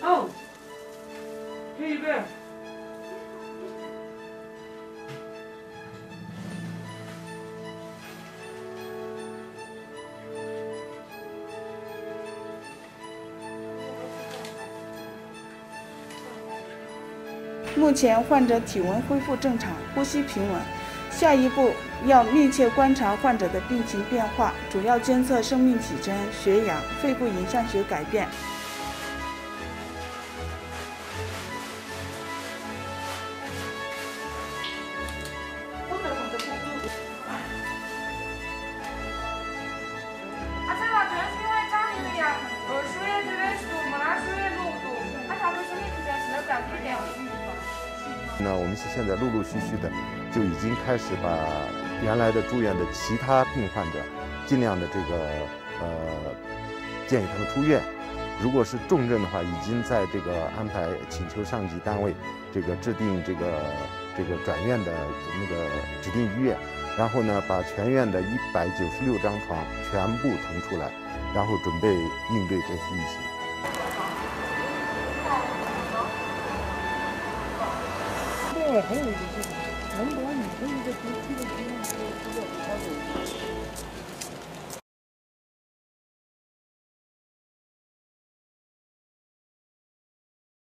走，预备。 目前患者体温恢复正常，呼吸平稳。下一步要密切观察患者的病情变化，主要监测生命体征、血氧、肺部影像学改变。 我们现在陆陆续续的就已经开始把原来的住院的其他病患者，尽量的建议他们出院。如果是重症的话，已经在安排请求上级单位制定转院的指定医院，然后呢把全院的196张床全部腾出来，然后准备应对这次疫情。 还有一个是，能把你的一个